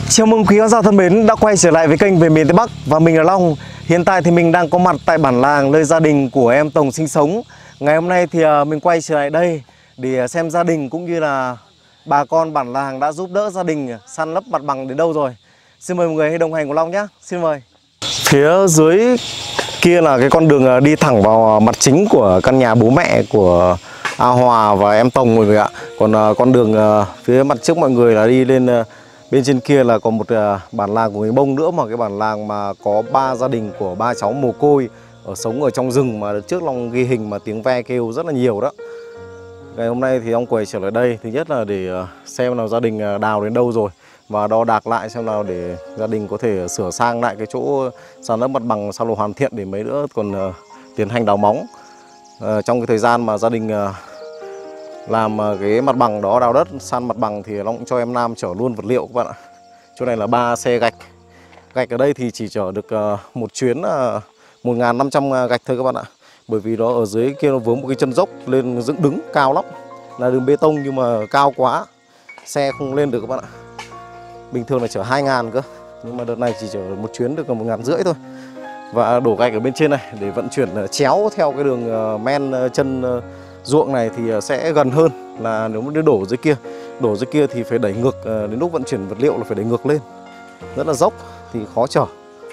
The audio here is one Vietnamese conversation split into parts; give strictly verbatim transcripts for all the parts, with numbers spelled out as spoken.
Chào mừng quý khán giả thân mến đã quay trở lại với kênh Về Miền Tây Bắc và mình là Long. Hiện tại thì mình đang có mặt tại bản làng nơi gia đình của em Tồng sinh sống. Ngày hôm nay thì mình quay trở lại đây để xem gia đình cũng như là bà con bản làng đã giúp đỡ gia đình san lấp mặt bằng đến đâu rồi. Xin mời mọi người hãy đồng hành cùng Long nhé. Xin mời. Phía dưới kia là cái con đường đi thẳng vào mặt chính của căn nhà bố mẹ của A Hòa và em Tồng mọi người ạ. Còn con đường phía mặt trước mọi người là đi lên bên trên kia là còn một bản làng của người Mông nữa, mà cái bản làng mà có ba gia đình của ba cháu mồ côi ở sống ở trong rừng mà trước Long ghi hình mà tiếng ve kêu rất là nhiều đó. Ngày hôm nay thì ông quay trở lại đây thứ nhất là để xem nào gia đình đào đến đâu rồi và đo đạc lại xem nào để gia đình có thể sửa sang lại cái chỗ san lấp mặt bằng sau đó hoàn thiện để mấy nữa còn tiến hành đào móng. À, trong cái thời gian mà gia đình làm cái mặt bằng đó, đào đất san mặt bằng thì Long cũng cho em Nam chở luôn vật liệu các bạn ạ. Chỗ này là ba xe gạch. Gạch ở đây thì chỉ chở được một chuyến một nghìn năm trăm gạch thôi các bạn ạ. Bởi vì nó ở dưới kia nó vướng một cái chân dốc lên dựng đứng cao lắm. Là đường bê tông nhưng mà cao quá, xe không lên được các bạn ạ. Bình thường là chở hai ngàn cơ, nhưng mà đợt này chỉ chở một chuyến được một ngàn rưỡi thôi. Và đổ gạch ở bên trên này để vận chuyển chéo theo cái đường men chân ruộng này thì sẽ gần hơn là nếu mà đổ dưới kia. Đổ dưới kia thì phải đẩy ngược, đến lúc vận chuyển vật liệu là phải đẩy ngược lên, rất là dốc thì khó chở.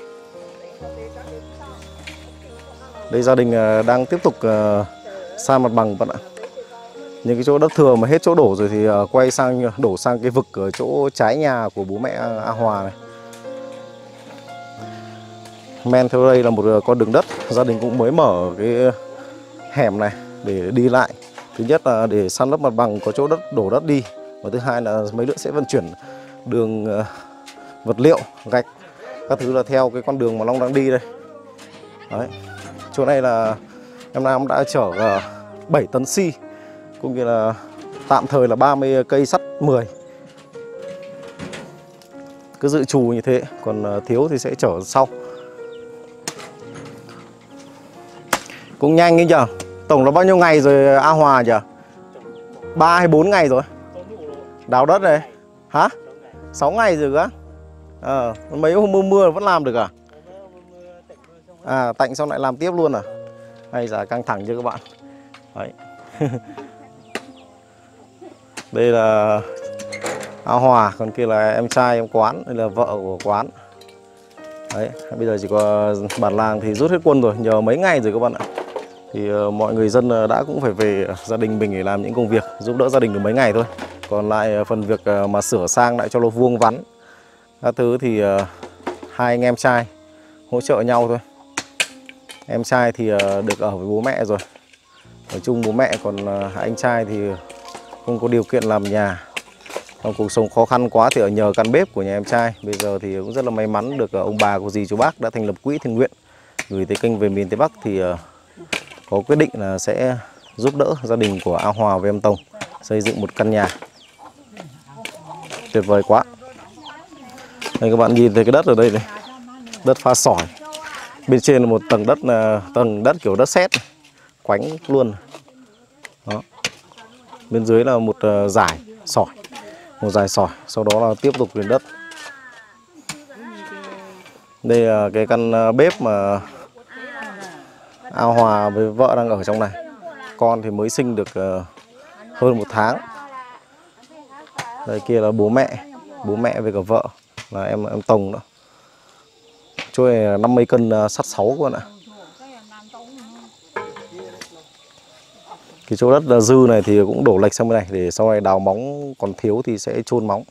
Đây gia đình đang tiếp tục san mặt bằng bạn ạ. Những cái chỗ đất thừa mà hết chỗ đổ rồi thì quay sang đổ sang cái vực ở chỗ trái nhà của bố mẹ A Hòa này. Men theo đây là một con đường đất, gia đình cũng mới mở cái hẻm này để đi lại. Thứ nhất là để san lấp mặt bằng có chỗ đất đổ đất đi, và thứ hai là mấy nữa sẽ vận chuyển đường vật liệu gạch các thứ là theo cái con đường mà Long đang đi đây. Đấy. Chỗ này là em Nam đã chở bảy tấn xi cũng như là tạm thời là ba mươi cây sắt mười. Cứ dự trù như thế, còn thiếu thì sẽ chở sau. Cũng nhanh ấy nhờ. Tổng là bao nhiêu ngày rồi A Hòa nhờ? ba hay bốn ngày rồi? Đào đất này. Hả? sáu ngày rồi á? Ờ, à, mấy hôm mưa mưa vẫn làm được à? À, tạnh xong lại làm tiếp luôn à? Hay là căng thẳng chưa các bạn? Đấy. Đây là A Hòa, còn kia là em trai em Quán, đây là vợ của Quán. Đấy, bây giờ chỉ có bản làng thì rút hết quân rồi, nhờ mấy ngày rồi các bạn ạ. Thì uh, mọi người dân uh, đã cũng phải về gia đình mình để làm những công việc, giúp đỡ gia đình được mấy ngày thôi. Còn lại uh, phần việc uh, mà sửa sang lại cho nó vuông vắn các thứ thì uh, hai anh em trai hỗ trợ nhau thôi. Em trai thì uh, được ở với bố mẹ rồi, ở chung bố mẹ, còn uh, anh trai thì không có điều kiện làm nhà. Trong cuộc sống khó khăn quá thì ở nhờ căn bếp của nhà em trai. Bây giờ thì cũng rất là may mắn được uh, ông bà của dì chú bác đã thành lập quỹ thiện nguyện gửi tới kênh Về Miền Tây Bắc thì uh, có quyết định là sẽ giúp đỡ gia đình của A Hòa và em Tồng xây dựng một căn nhà. Tuyệt vời quá. Đây các bạn nhìn thấy cái đất ở đây này, đất pha sỏi. Bên trên là một tầng đất là tầng đất kiểu đất sét, quánh luôn. Đó. Bên dưới là một uh, dải sỏi, một dải sỏi, sau đó là tiếp tục lên đất. Đây là cái căn uh, bếp mà A Hòa với vợ đang ở trong này. Con thì mới sinh được uh, hơn một tháng. Đây kia là bố mẹ, bố mẹ với cả vợ là em em Tồng nữa. Chỗ này là năm mươi cân uh, sắt sáu các bạn ạ. Cái chỗ đất dư này thì cũng đổ lệch sang bên này để sau này đào móng còn thiếu thì sẽ chôn móng.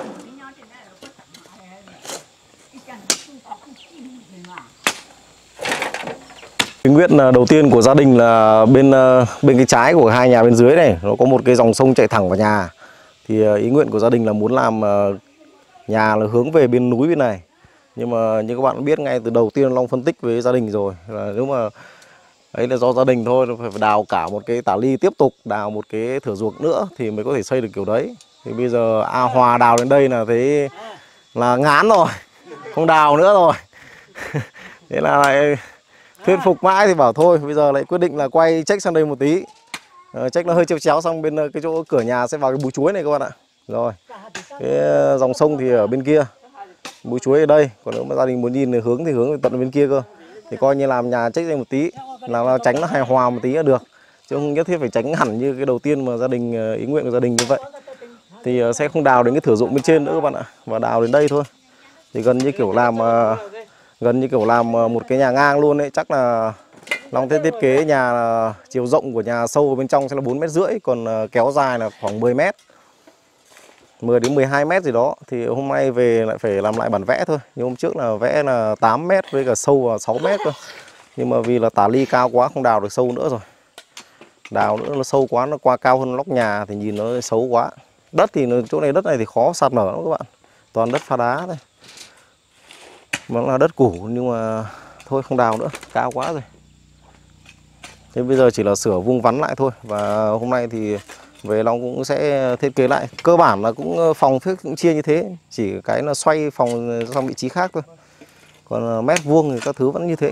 Cái nguyện đầu tiên của gia đình là bên bên cái trái của hai nhà bên dưới này nó có một cái dòng sông chạy thẳng vào nhà. Thì ý nguyện của gia đình là muốn làm nhà là hướng về bên núi bên này. Nhưng mà như các bạn biết ngay từ đầu tiên Long phân tích với gia đình rồi là nếu mà ấy là do gia đình thôi, phải đào cả một cái tả ly tiếp tục đào một cái thửa ruộng nữa thì mới có thể xây được kiểu đấy. Thì bây giờ A Hòa đào đến đây là thấy là ngán rồi, không đào nữa rồi. Thế là lại thuyết phục mãi thì bảo thôi bây giờ lại quyết định là quay check sang đây một tí. uh, Check nó hơi treo chéo, xong bên cái chỗ cửa nhà sẽ vào cái búi chuối này các bạn ạ. Rồi cái dòng sông thì ở bên kia. búi chuối ở đây, còn nếu mà gia đình muốn nhìn thì hướng thì hướng tận bên kia cơ, thì coi như làm nhà trách ra một tí, làm nó tránh nó hài hòa một tí là được, chứ không nhất thiết phải tránh hẳn như cái đầu tiên mà gia đình ý nguyện của gia đình như vậy. Thì sẽ không đào đến cái thửa ruộng bên trên nữa các bạn ạ, và đào đến đây thôi. Thì gần như kiểu làm gần như kiểu làm một cái nhà ngang luôn đấy, chắc là Long sẽ thiết kế nhà chiều rộng của nhà sâu ở bên trong sẽ là bốn mét rưỡi, còn kéo dài là khoảng mười mét, mười đến mười hai mét gì đó. Thì hôm nay về lại phải làm lại bản vẽ thôi. Nhưng hôm trước là vẽ là tám mét với cả sâu là sáu mét cơ. Nhưng mà vì là tả ly cao quá không đào được sâu nữa rồi. Đào nữa nó sâu quá, nó qua cao hơn nóc nhà thì nhìn nó xấu quá. Đất thì chỗ này đất này thì khó sạt lở lắm các bạn. Toàn đất phá đá thôi. Nó là đất củ nhưng mà thôi không đào nữa, cao quá rồi. Thế bây giờ chỉ là sửa vuông vắn lại thôi. Và hôm nay thì về Long cũng sẽ thiết kế lại. Cơ bản là cũng phòng phết cũng chia như thế, chỉ cái là xoay phòng sang vị trí khác thôi. Còn mét vuông thì các thứ vẫn như thế.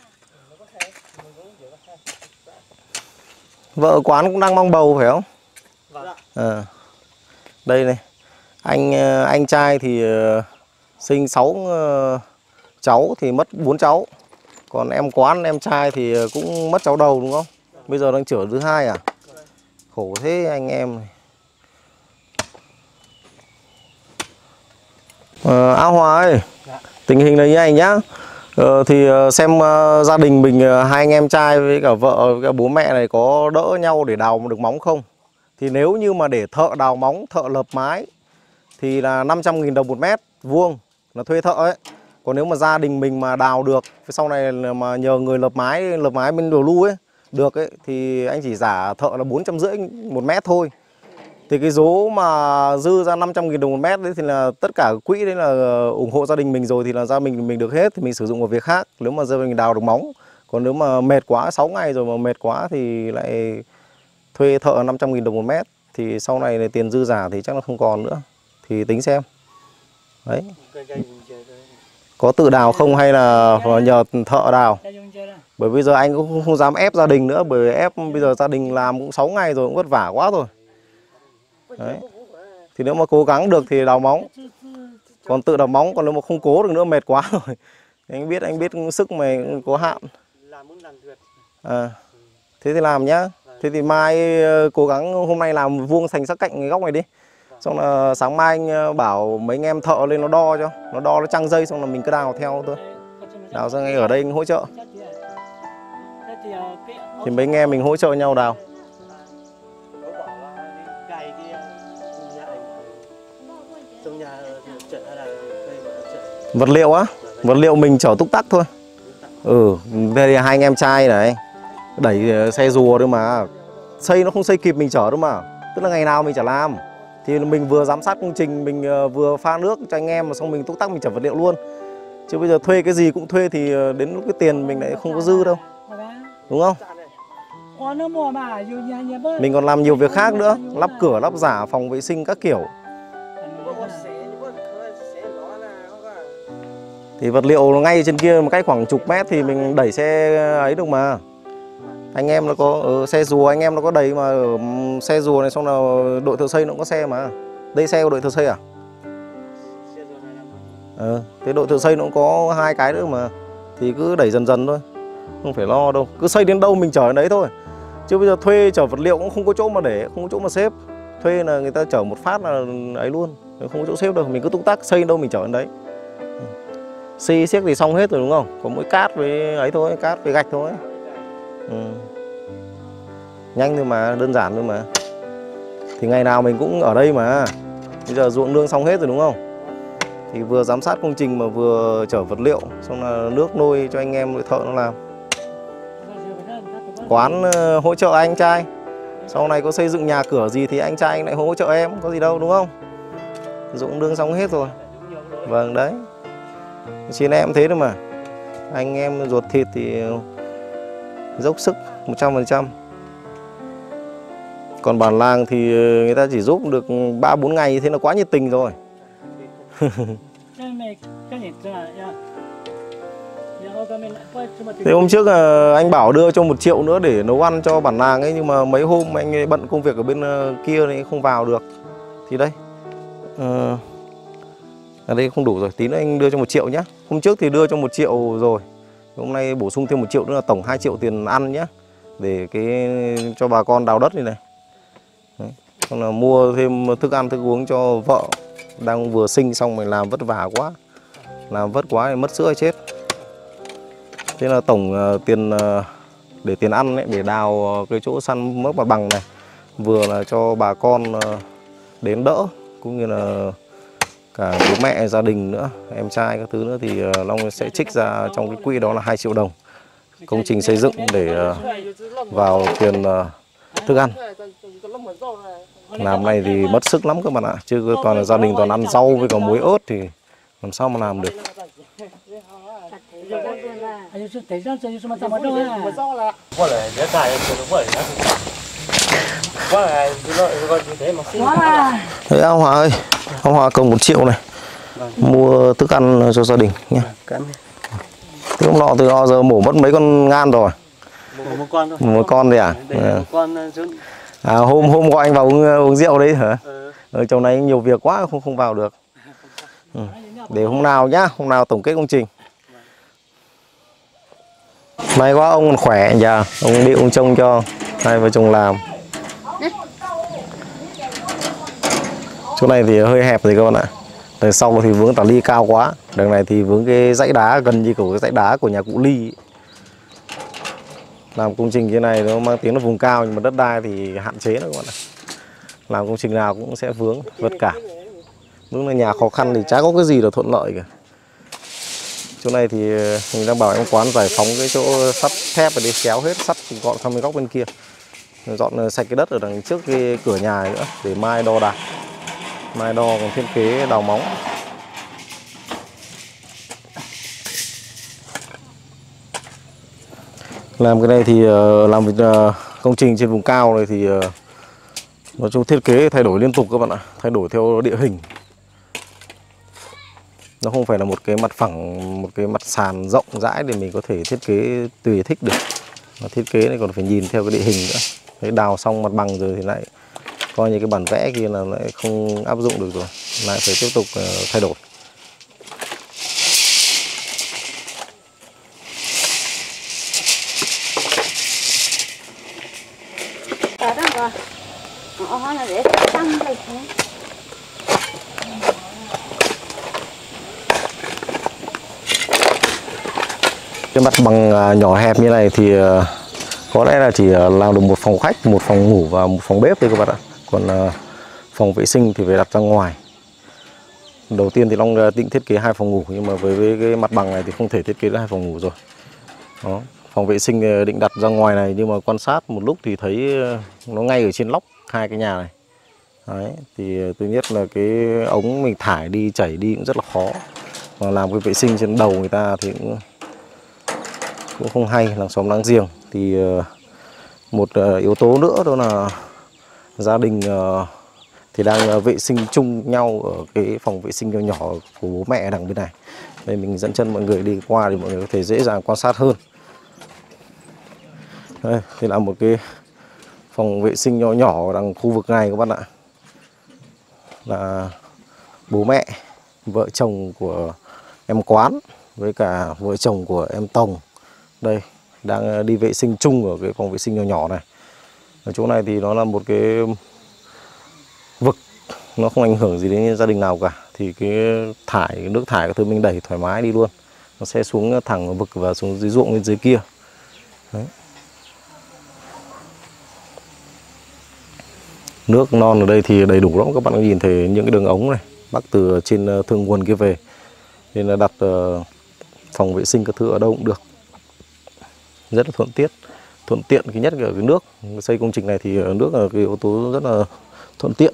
Vợ quán cũng đang mong bầu phải không? Vâng. À, đây này, anh anh trai thì sinh sáu cháu thì mất bốn cháu. Còn em quán em trai thì cũng mất cháu đầu đúng không? Bây giờ đang chữa thứ hai à? Khổ thế anh em này. À, A Hòa ơi, dạ. Tình hình là như anh nhá. Ờ, thì xem uh, gia đình mình uh, hai anh em trai với cả vợ với cả bố mẹ này có đỡ nhau để đào được móng không? Thì nếu như mà để thợ đào móng, thợ lợp mái thì là năm trăm nghìn đồng một mét vuông là thuê thợ ấy. Còn nếu mà gia đình mình mà đào được, sau này mà nhờ người lợp mái, lợp mái bên đồ lu ấy được ấy, thì anh chỉ giả thợ là bốn trăm rưỡi một mét thôi. Thì cái số mà dư ra năm trăm nghìn đồng một mét đấy thì là tất cả quỹ đấy là ủng hộ gia đình mình rồi, thì là gia đình mình được hết thì mình sử dụng vào việc khác. Nếu mà gia đình đào được móng. Còn nếu mà mệt quá sáu ngày rồi mà mệt quá thì lại thuê thợ năm trăm nghìn đồng một mét. Thì sau này là tiền dư giả thì chắc là không còn nữa. Thì tính xem. Đấy. Có tự đào không hay là nhờ thợ đào? Bởi bây giờ anh cũng không dám ép gia đình nữa, bởi ép bây giờ gia đình làm cũng sáu ngày rồi cũng vất vả quá rồi. Đấy. Thì nếu mà cố gắng được thì đào móng. Còn tự đào móng, còn nếu mà không cố được nữa mệt quá rồi. Anh biết anh biết sức mày có hạn. À, thế thì làm nhá. Thế thì mai cố gắng hôm nay làm vuông thành sắc cạnh cái góc này đi. Xong là sáng mai anh bảo mấy anh em thợ lên nó đo cho. Nó đo nó trăng dây xong là mình cứ đào theo thôi. Đào ra ngay ở đây hỗ trợ. Thì mấy anh em mình hỗ trợ nhau đào. Vật liệu á, vật liệu mình chở túc tắc thôi. Ừ, đây là hai anh em trai này, đẩy xe rùa thôi mà. Xây nó không xây kịp mình chở đâu mà. Tức là ngày nào mình chả làm. Thì mình vừa giám sát công trình, mình vừa pha nước cho anh em, mà xong mình túc tắc mình chở vật liệu luôn. Chứ bây giờ thuê cái gì cũng thuê thì đến lúc cái tiền mình lại không có dư đâu. Đúng không? Mình còn làm nhiều việc khác nữa, lắp cửa, lắp giả, phòng vệ sinh các kiểu. Thì vật liệu ngay trên kia một cách khoảng chục mét thì mình đẩy xe ấy được mà. Anh em nó có ở xe rùa, anh em nó có đầy mà, ở xe rùa này xong là đội thợ xây nó cũng có xe mà. Đây xe của đội thợ xây à? Ờ, thế đội thợ xây nó cũng có hai cái nữa mà. Thì cứ đẩy dần dần thôi, không phải lo đâu. Cứ xây đến đâu mình chở đến đấy thôi. Chứ bây giờ thuê chở vật liệu cũng không có chỗ mà để, không có chỗ mà xếp. Thuê là người ta chở một phát là ấy luôn, không có chỗ xếp đâu. Mình cứ túc tắc xây đến đâu mình chở đến đấy. Xi xiếc thì xong hết rồi đúng không? Có mỗi cát với ấy thôi, cát với gạch thôi. Ừ. Nhanh thôi mà, đơn giản thôi mà. Thì ngày nào mình cũng ở đây mà. Bây giờ ruộng nương xong hết rồi đúng không? Thì vừa giám sát công trình mà vừa chở vật liệu, xong là nước nôi cho anh em thợ nó làm. Quán uh, hỗ trợ anh trai. Sau này có xây dựng nhà cửa gì thì anh trai anh lại hỗ trợ em, có gì đâu đúng không? Ruộng nương xong hết rồi. Vâng đấy. Chị em thế thôi mà. Anh em ruột thịt thì dốc sức một trăm phần trăm. Còn bản làng thì người ta chỉ giúp được ba bốn ngày, thế là quá nhiệt tình rồi. Thế hôm trước anh bảo đưa cho một triệu nữa để nấu ăn cho bản làng ấy, nhưng mà mấy hôm anh ấy bận công việc ở bên kia nên không vào được. Thì đây, Ở đây không đủ rồi, tí nữa anh đưa cho một triệu nhé. Hôm trước thì đưa cho một triệu rồi, hôm nay bổ sung thêm một triệu nữa là tổng hai triệu tiền ăn nhé, để cái cho bà con đào đất này này. Đấy. Còn là mua thêm thức ăn thức uống cho vợ đang vừa sinh xong, mình làm vất vả quá, làm vất quá thì mất sữa chết. Thế là tổng uh, tiền uh, để tiền ăn ấy, để đào uh, cái chỗ săn mất mặt bằng này, vừa là cho bà con uh, đến đỡ, cũng như là cả bố mẹ gia đình nữa, em trai các thứ nữa, thì uh, Long sẽ trích ra trong cái quỹ đó là hai triệu đồng công trình xây dựng để uh, vào tiền uh, thức ăn. Làm này thì mất sức lắm các bạn ạ, chứ toàn là gia đình toàn ăn rau với cả muối ớt thì làm sao mà làm được. Đấy, ông Hòa ơi, ông Hòa cầm một triệu này, mua thức ăn cho gia đình nhé. Thế hôm nọ từ họ giờ mổ mất mấy con ngan rồi? Một con thôi. Một con đấy à? Một con à hôm hôm gọi anh vào uống, uống rượu đấy hả? Ừ. Ở trong này nhiều việc quá không không vào được. Ừ. Để hôm nào nhá, hôm nào tổng kết công trình. May quá ông còn khỏe nhờ, ông đi ông trông cho hai vợ chồng làm. Chỗ này thì hơi hẹp rồi các bạn ạ. Đằng sau thì vướng tảng ly cao quá, đằng này thì vướng cái dãy đá gần như của cái dãy đá của nhà cụ Ly. Làm công trình như này nó mang tiếng là vùng cao, nhưng mà đất đai thì hạn chế đó các bạn ạ. Làm công trình nào cũng sẽ vướng vất cả. Đúng là nhà khó khăn thì chả có cái gì là thuận lợi cả. Chỗ này thì mình đang bảo em quán giải phóng cái chỗ sắt thép và đi kéo hết sắt gọn sang bên góc bên kia, dọn sạch cái đất ở đằng trước cái cửa nhà nữa để mai đo đạc, mai đo còn thiết kế đào móng. Làm cái này thì làm việc công trình trên vùng cao này thì nói chung thiết kế thay đổi liên tục các bạn ạ, thay đổi theo địa hình. Nó không phải là một cái mặt phẳng, một cái mặt sàn rộng rãi để mình có thể thiết kế tùy thích được. Mà thiết kế này còn phải nhìn theo cái địa hình nữa. Đấy, đào xong mặt bằng rồi thì lại coi như cái bản vẽ kia là lại không áp dụng được rồi, lại phải tiếp tục thay đổi. Cái mặt bằng nhỏ hẹp như này thì có lẽ là chỉ làm được một phòng khách, một phòng ngủ và một phòng bếp thôi các bạn ạ. Còn phòng vệ sinh thì phải đặt ra ngoài. Đầu tiên thì Long định thiết kế hai phòng ngủ, nhưng mà với, với cái mặt bằng này thì không thể thiết kế được hai phòng ngủ rồi. Đó. Phòng vệ sinh định đặt ra ngoài này, nhưng mà quan sát một lúc thì thấy nó ngay ở trên lóc hai cái nhà này. Đấy. Thì thứ nhất là cái ống mình thải đi, chảy đi cũng rất là khó. Mà làm cái vệ sinh trên đầu người ta thì cũng cũng không hay, làng xóm láng giềng. Thì một yếu tố nữa đó là gia đình thì đang vệ sinh chung nhau ở cái phòng vệ sinh nhỏ nhỏ của bố mẹ đằng bên này. Đây mình dẫn chân mọi người đi qua thì mọi người có thể dễ dàng quan sát hơn. Đây thì là một cái phòng vệ sinh nhỏ nhỏ ở đằng khu vực này các bạn ạ. Là bố mẹ, vợ chồng của em Quán với cả vợ chồng của em Tồng đây đang đi vệ sinh chung ở cái phòng vệ sinh nhỏ nhỏ này. Ở chỗ này thì nó là một cái vực, nó không ảnh hưởng gì đến gia đình nào cả. Thì cái thải, nước thải các thứ mình đẩy thoải mái đi luôn, nó sẽ xuống thẳng vào vực và xuống dưới ruộng bên dưới kia. Đấy. Nước non ở đây thì đầy đủ lắm, các bạn nhìn thấy những cái đường ống này bắc từ trên thượng nguồn kia về, nên là đặt phòng vệ sinh các thứ ở đâu cũng được, rất là thuận tiết, thuận tiện. Cái nhất là cái nước, xây công trình này thì nước là cái yếu tố rất là thuận tiện.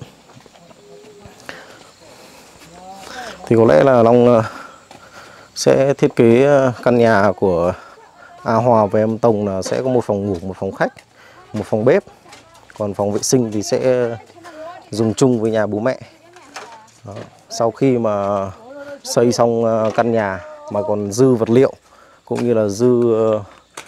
Thì có lẽ là Long sẽ thiết kế căn nhà của A Hòa và em Tồng là sẽ có một phòng ngủ, một phòng khách, một phòng bếp. Còn phòng vệ sinh thì sẽ dùng chung với nhà bố mẹ. Đó. Sau khi mà xây xong căn nhà mà còn dư vật liệu cũng như là dư uh,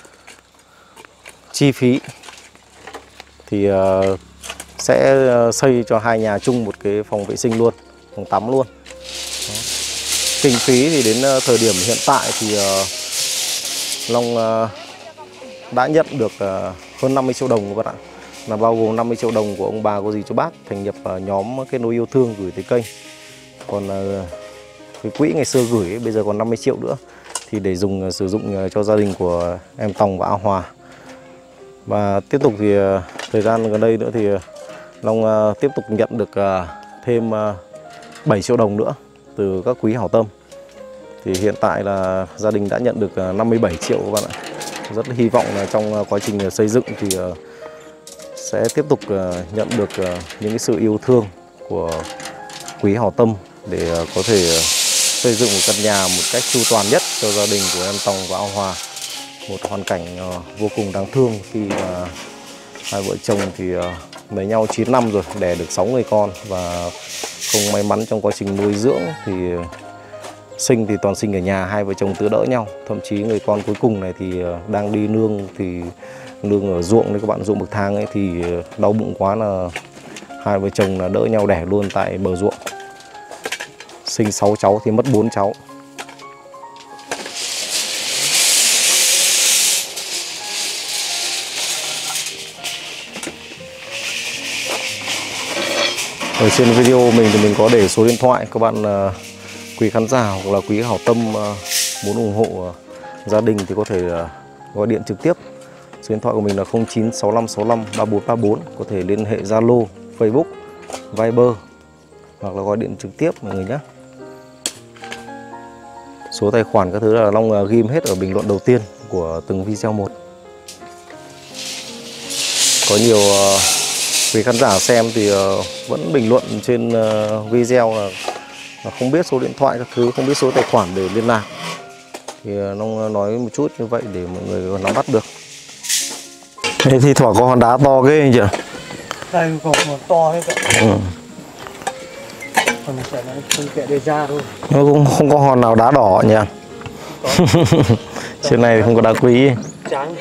chi phí thì uh, sẽ xây cho hai nhà chung một cái phòng vệ sinh luôn, phòng tắm luôn. Đó. Kinh phí thì đến uh, thời điểm hiện tại thì uh, Long uh, đã nhận được uh, hơn năm mươi triệu đồng các bạn ạ, là bao gồm năm mươi triệu đồng của ông bà cô dì chú bác thành nhập uh, nhóm kết nối yêu thương gửi tới kênh. Còn uh, cái quỹ ngày xưa gửi ấy, bây giờ còn năm mươi triệu nữa thì để dùng uh, sử dụng uh, cho gia đình của em Tòng và A Hòa. Và tiếp tục thì uh, thời gian gần đây nữa thì uh, Long uh, tiếp tục nhận được uh, thêm uh, bảy triệu đồng nữa từ các quý hảo tâm. Thì hiện tại là gia đình đã nhận được uh, năm mươi bảy triệu các bạn ạ. Rất hy vọng là trong uh, quá trình xây dựng thì uh, sẽ tiếp tục uh, nhận được uh, những cái sự yêu thương của quý hảo tâm để uh, có thể uh, xây dựng một căn nhà một cách chu toàn nhất cho gia đình của em Tòng và A Hòa. Một hoàn cảnh uh, vô cùng đáng thương khi mà hai vợ chồng thì uh, lấy nhau chín năm rồi, đẻ được sáu người con và không may mắn trong quá trình nuôi dưỡng thì uh, sinh thì toàn sinh ở nhà, hai vợ chồng tự đỡ nhau. Thậm chí người con cuối cùng này thì uh, đang đi nương thì nương ở ruộng đấy các bạn, ruộng bậc thang ấy, thì uh, đau bụng quá là hai vợ chồng là đỡ nhau đẻ luôn tại bờ ruộng. Sinh sáu cháu thì mất bốn cháu. Ở trên video mình thì mình có để số điện thoại, các bạn uh, quý khán giả hoặc là quý hảo tâm uh, muốn ủng hộ uh, gia đình thì có thể uh, gọi điện trực tiếp. Số điện thoại của mình là không chín sáu lăm sáu lăm ba bốn ba bốn, có thể liên hệ Zalo, Facebook, Viber hoặc là gọi điện trực tiếp mọi người nhé. Số tài khoản các thứ là Long uh, ghim hết ở bình luận đầu tiên của từng video một. Có nhiều uh, quý khán giả xem thì uh, vẫn bình luận trên uh, video là, là không biết số điện thoại các thứ, không biết số tài khoản để liên lạc. Thì uh, Long nói một chút như vậy để mọi người nắm bắt được. Thế thì thoảng có hòn đá to ghê anh chị. Đây còn hòn to đấy cả. Ừ. Còn sẽ nó không kệ để ra thôi. Nó cũng không có hòn nào đá đỏ nhỉ. Trên này không có đá quý. Trắng.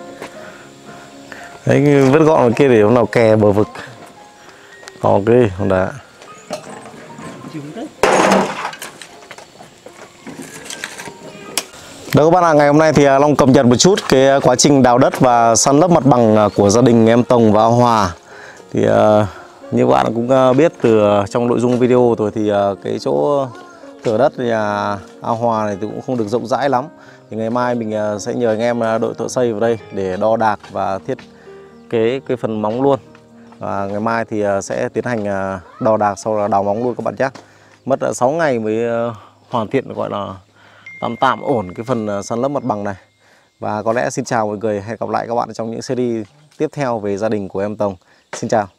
Đấy, vứt gọn ở kia để hôm nào kè bờ vực. To ghê hòn đá. Đó các bạn ạ, ngày hôm nay thì Long cập nhật một chút cái quá trình đào đất và san lấp mặt bằng của gia đình em Tòng và A Hòa. Thì uh, như bạn cũng biết từ trong nội dung video rồi thì uh, cái chỗ thửa đất nhà A Hòa này thì cũng không được rộng rãi lắm. Thì ngày mai mình uh, sẽ nhờ anh em đội thợ xây vào đây để đo đạc và thiết kế cái phần móng luôn. Và ngày mai thì uh, sẽ tiến hành uh, đo đạc sau là đào móng luôn các bạn nhé. Mất uh, sáu ngày mới uh, hoàn thiện gọi là tạm tạm ổn cái phần san lấp mặt bằng này. Và có lẽ xin chào mọi người, hẹn gặp lại các bạn trong những series tiếp theo về gia đình của em Tòng. Xin chào.